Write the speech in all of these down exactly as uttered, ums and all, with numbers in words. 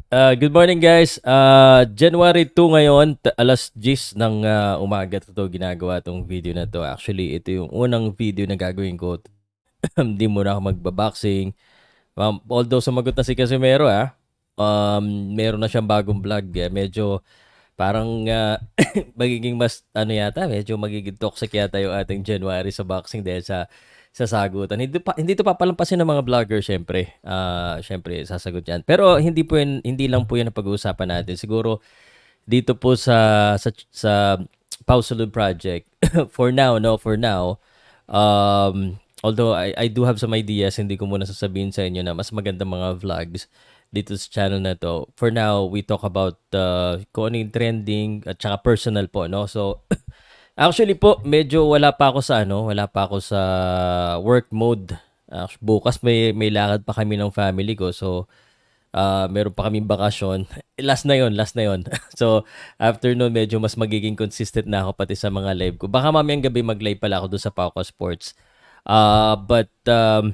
Uh, good morning guys. Uh, January two ngayon, t- alas diyes ng uh, umaga to, to ginagawa tong video na to. Actually, ito yung unang video na gagawin ko. Hindi muna ako magbaboxing. Um, although sumagot na si Casimero ah. Um, meron na siyang bagong vlog. Eh. Medyo parang uh, magiging mas ano yata, medyo magiging toxic yata yung ating January sa boxing dahil sa sa sagutan. Hindi pa hindi to papalampasin ng mga vlogger syempre. Ah, uh, syempre sasagot 'yan. Pero hindi po yun, hindi lang po 'yan ang pag-uusapan natin. Siguro dito po sa sa sa Pausalud project for now, no, for now. Um although I I do have some ideas, hindi ko muna sasabihin sa inyo na mas maganda mga vlogs dito sa channel na to. For now, we talk about uh, kung ano yung trending at saka personal po, no? So actually po, medyo wala pa ako sa ano, wala pa ako sa work mode. Uh, bukas may may lakad pa kami ng family ko. So, uh, meron pa kaming bakasyon. Last na yon, last na yon. So, after nun, medyo mas magiging consistent na ako pati sa mga live ko. Baka mamayang gabi mag-live pala ako doon sa Pauka Sports. Uh, but, um,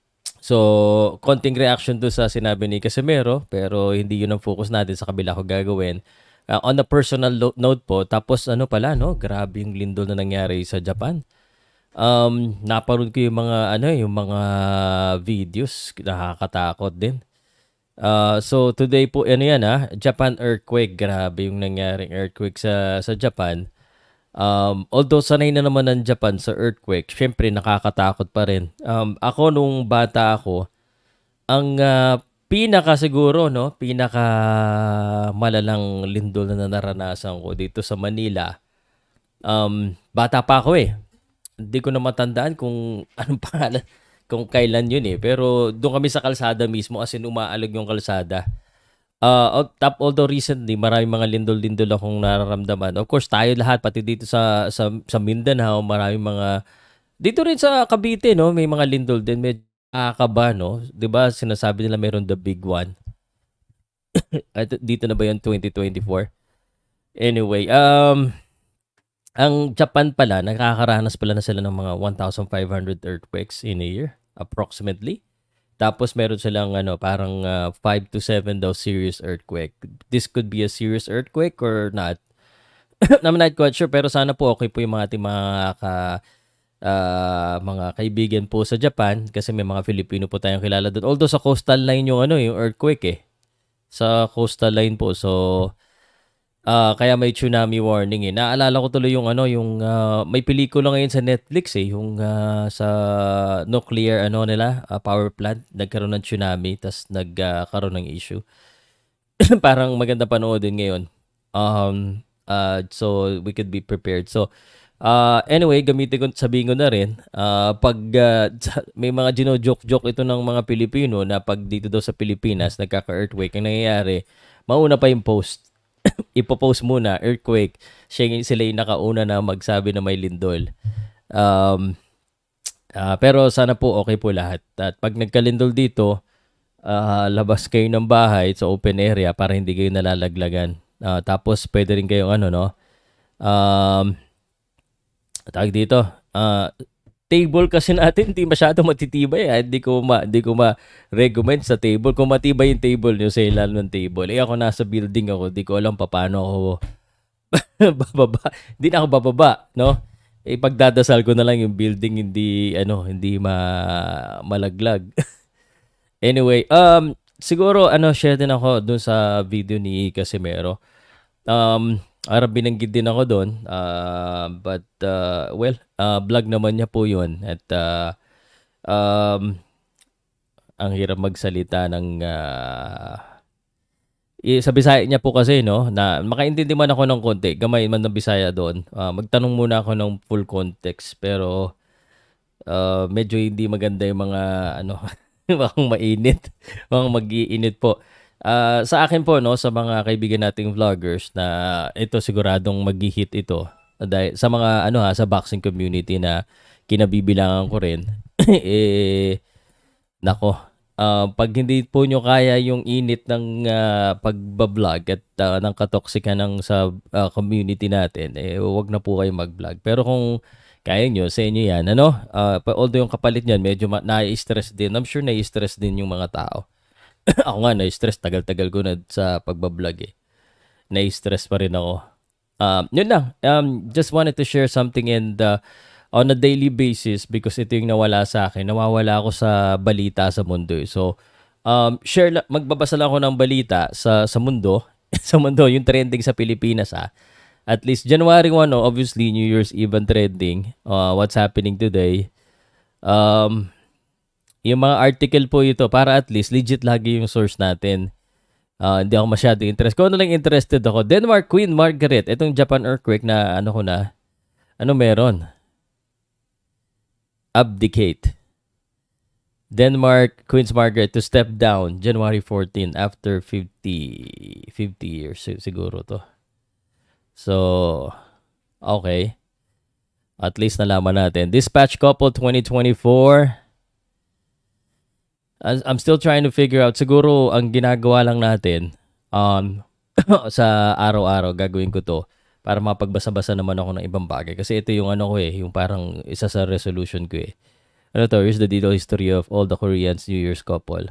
so, konting reaction doon sa sinabi ni Casimero, pero hindi yun ang focus natin, sa kabila ko gagawin. Uh, on a personal lo- note po, tapos ano pala, no? Grabe yung lindol na nangyari sa Japan. Um, naparod ko yung mga, ano, yung mga videos, nakakatakot din. Uh, so, today po, ano yan ah, Japan earthquake. Grabe yung nangyaring earthquake sa, sa Japan. Um, although sanay na naman ng Japan sa earthquake, syempre nakakatakot pa rin. Um, ako nung bata ako, ang uh, pinaka siguro, no, pinaka malalang lindol na naranasan ko dito sa Manila. Um, bata pa ako eh. Hindi ko na matandaan kung anong pangalan, kung kailan yun eh. Pero doon kami sa kalsada mismo, as in umaalog yung kalsada. Uh, top, although recently, maraming mga lindol-lindol akong nararamdaman. Of course, tayo lahat, pati dito sa, sa, sa Mindanao, maraming mga, dito rin sa Cavite, no, may mga lindol din. Medyo nakakaba, no? Diba, sinasabi nila meron the big one. At dito na ba yung twenty twenty-four? Anyway, um, ang Japan pala, nakakaranas pala na sila ng mga one thousand five hundred earthquakes in a year, approximately. Tapos meron silang ano, parang uh, five to seven daw serious earthquake. This could be a serious earthquake or not. I'm not quite sure, pero sana po okay po yung mga ating mga ka, uh, mga kaibigan po sa Japan kasi may mga Filipino po tayong kilala doon. Although sa coastal line yung ano, yung earthquake eh. Sa coastal line po. So uh, kaya may tsunami warning eh. Naalala ko tuloy yung ano, yung uh, may pelikula ngayon sa Netflix eh, yung uh, sa nuclear ano nila, uh, power plant, nagkaroon ng tsunami tas nagkaroon uh, ng issue. Parang maganda panoodin ngayon. Um uh, so we could be prepared. So Uh, anyway, gamitin ko, sabihin ko na rin, uh, pag uh, may mga gino-joke-joke ito ng mga Pilipino na pag dito daw sa Pilipinas, nagkaka-earthquake, ang nangyayari, mauna pa yung post. Ipopost muna, earthquake. Siya, sila yung nakauna na magsabi na may lindol. Um, uh, pero sana po okay po lahat. At pag nagkalindol dito, uh, labas kayo ng bahay sa open area para hindi kayo nalalaglagan. Uh, tapos pwede rin kayong ano, no? Um, tawag dito, uh, table kasi natin hindi masyado matitibay. Eh. Hindi ko ma, hindi ko ma-recommend sa table. Kung matibay yung table nyo sa ilalim ng table. Eh ako nasa building ako, hindi ko alam pa paano ako bababa. Hindi na ako bababa, no? Eh pagdadasal ko na lang yung building hindi ano, hindi ma malaglag. Anyway, um siguro ano, share din ako dun sa video ni Casimero. Um Arab binanggit din ako doon. Uh, but, uh, well, uh, vlog naman niya po yun. At, uh, um, ang hirap magsalita ng, uh, sa Bisaya niya po kasi, no, na makaintindi man ako ng konti. Gamay man ng Bisaya doon. Uh, magtanong muna ako ng full context. Pero, uh, medyo hindi maganda yung mga, ano, mga mainit. Mga mag-iinit po. Uh, sa akin po, no, sa mga kaibigan nating vloggers na ito siguradong mag-hit ito dahil sa mga ano ha, sa boxing community na kinabibilangan ko rin. eh nako, uh, pag hindi po nyo kaya yung init ng uh, pagba-vlog at uh, ng katoksikan ng sa uh, community natin, eh wag na po kayo mag-vlog. Pero kung kaya nyo, sa inyo yan, ano? Uh, although yung kapalit niyan medyo ma- na-stress din. I'm sure na-stress din yung mga tao. Ako nga, na-stress. Tagal-tagal ko na sa pagbablog eh. Na-stress pa rin ako. Um, yun lang. Um, just wanted to share something and uh, on a daily basis because ito yung nawala sa akin. Nawawala ako sa balita sa mundo. Eh. So, um, share la- magbabasa lang ako ng balita sa, sa mundo. sa mundo, yung trending sa Pilipinas ah. At least January first, no, obviously New Year's Eve and trending. Uh, what's happening today. Um, yung mga article po ito para at least legit lagi yung source natin. Uh, hindi ako masyado interested. Kung ano lang interested ako. Denmark Queen Margaret. Itong Japan earthquake na ano ko na. Ano meron? Abdicate. Denmark Queen Margaret to step down January fourteenth after fifty years siguro to. So, okay. At least nalaman natin. Dispatch couple twenty twenty-four. I'm still trying to figure out. Siguro, ang ginagawa lang natin um, sa araw-araw, gagawin ko to para mapagbasa-basa naman ako ng ibang bagay. Kasi ito yung ano ko eh, yung parang isa sa resolution ko eh. Ano to? Here's the detailed history of all the Koreans New Year's couple.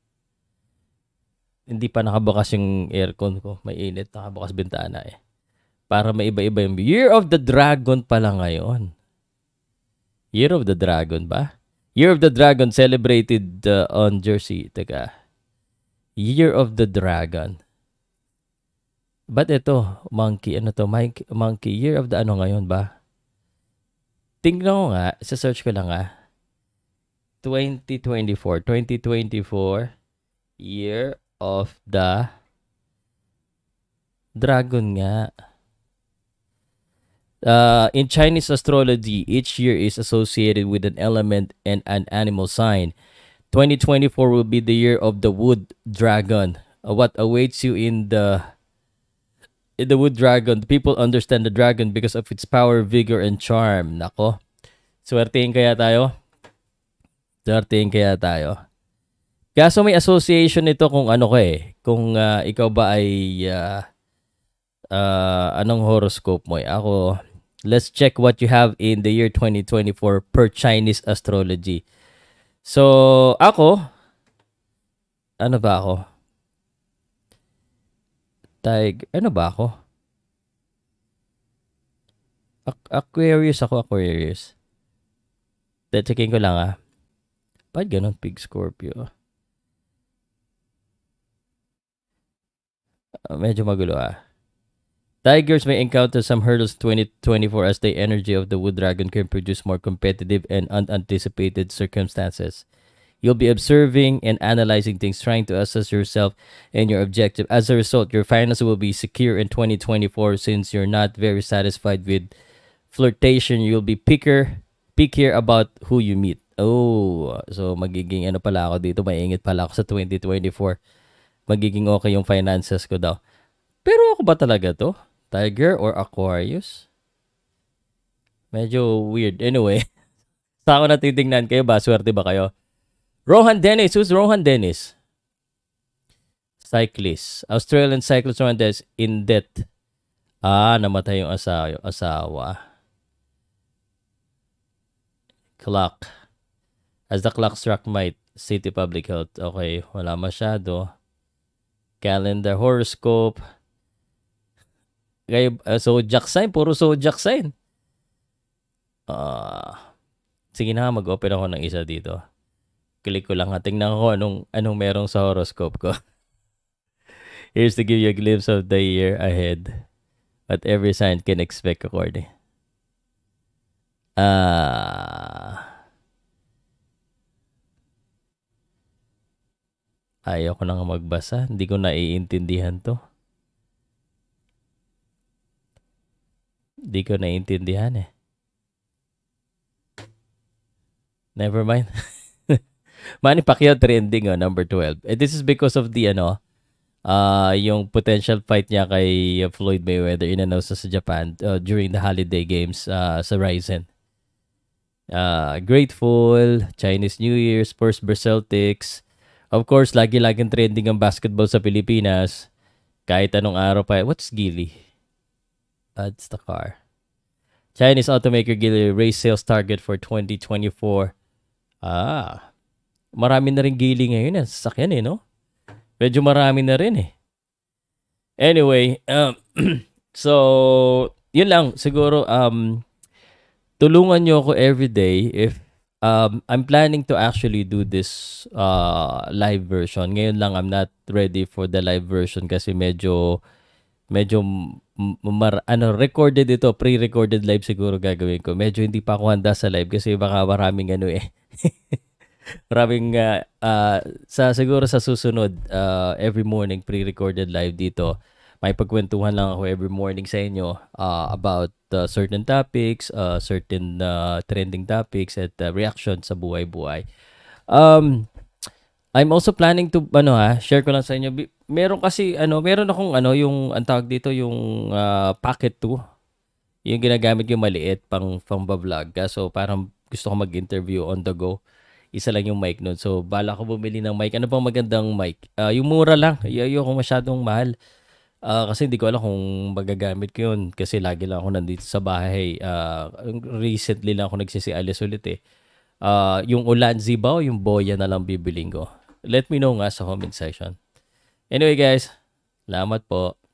Hindi pa nakabukas yung aircon ko. May init. Nakabukas bintana eh. Para may iba-iba yung Year of the Dragon pala ngayon. Year of the Dragon ba? Year of the Dragon celebrated uh, on Jersey. Teka. Year of the Dragon. Ba't ito? Monkey. Ano to? Monkey. monkey. Year of the ano ngayon ba? Tingnan ko nga. Sa search ko lang ah. twenty twenty-four. twenty twenty-four. Year of the Dragon nga. Uh, in Chinese astrology, each year is associated with an element and an animal sign. twenty twenty-four will be the year of the wood dragon. Uh, what awaits you in the in the wood dragon? People understand the dragon because of its power, vigor, and charm. Nako. Swertein kaya tayo? Swertein kaya tayo? Kaso may association nito kung ano ko eh. Kung uh, ikaw ba ay uh, uh, anong horoscope mo eh. Ako, let's check what you have in the year twenty twenty-four per Chinese astrology. So, ako, ano ba ako? Tig, ano ba ako? Aqu- Aquarius ako, Aquarius. Checking ko lang ah. Ba't ganun, Pig Scorpio? Uh, medyo magulo ah. Tigers may encounter some hurdles twenty twenty-four as the energy of the wood dragon can produce more competitive and unanticipated circumstances. You'll be observing and analyzing things, trying to assess yourself and your objective. As a result, your finances will be secure in twenty twenty-four since you're not very satisfied with flirtation. You'll be picker, pickier about who you meet. Oh, so magiging ano pala ako dito, maingit pala ako sa twenty twenty-four. Magiging okay yung finances ko daw. Pero ako ba talaga to? Tiger or Aquarius? Medyo weird. Anyway, sa ako natitignan kayo ba? Swerte ba kayo? Rohan Dennis. Who's Rohan Dennis? Cyclist. Australian cyclist Rohan Dennis in death. Ah, namatay yung asawa. Yung asawa. Clock. As the clock struck might. City Public Health. Okay, wala masyado. Calendar, horoscope. Kayo, uh, zodiac sign, puro zodiac sign. Uh, sige na, mag-open ako ng isa dito. Click ko lang ha. Tingnan ko anong, anong merong sa horoscope ko. Here's to give you a glimpse of the year ahead. What every sign can expect according. Ah... Uh, ayaw ko na nga magbasa. Hindi ko naiintindihan to. Hindi ko naiintindihan eh. Never mind. Manny Pacquiao trending oh, number twelve. And this is because of the ano, uh, yung potential fight niya kay Floyd Mayweather in-announce sa Japan uh, during the holiday games uh, sa Ryzen. Uh, grateful, Chinese New Year, Spurs versus Celtics. Of course, lagi-laging trending ang basketball sa Pilipinas. Kahit anong araw pa. What's Geely? Adds the car. Chinese automaker Geely raise sales target for twenty twenty-four. Ah. Marami na rin Geely ngayon. Eh. Sasakyan eh, no? Medyo marami na rin eh. Anyway, um, so, yun lang. Siguro, um, tulungan nyo ako everyday if um, I'm planning to actually do this uh, live version. Ngayon lang, I'm not ready for the live version kasi medyo, medyo, mar, ano, recorded ito, pre-recorded live siguro gagawin ko. Medyo hindi pa ako handa sa live kasi baka maraming ano eh. Maraming uh, uh, sa siguro sa susunod uh, every morning pre-recorded live dito. May pagkwentuhan lang ako every morning sa inyo uh, about uh, certain topics, uh, certain uh, trending topics at uh, reaction sa buhay-buhay. Um I'm also planning to ano ha, share ko lang sa inyo. Meron kasi ano, meron akong ano yung ang tawag dito yung uh, Pocket two. Yung ginagamit yung maliit pang pang vlog. So parang gusto ko mag-interview on the go. Isa lang yung mic nun. So, bala ko bumili ng mic. Ano bang magandang mic? Uh, yung mura lang. Ayoko masyadong mahal. Uh, kasi hindi ko alam kung magagamit ko yun. Kasi lagi lang ako nandito sa bahay. Uh, recently lang ako nagsisialis ulit eh. Uh, yung Ulanzi ba o yung Boya na lang bibiling ko? Let me know nga sa comment section. Anyway guys, salamat po.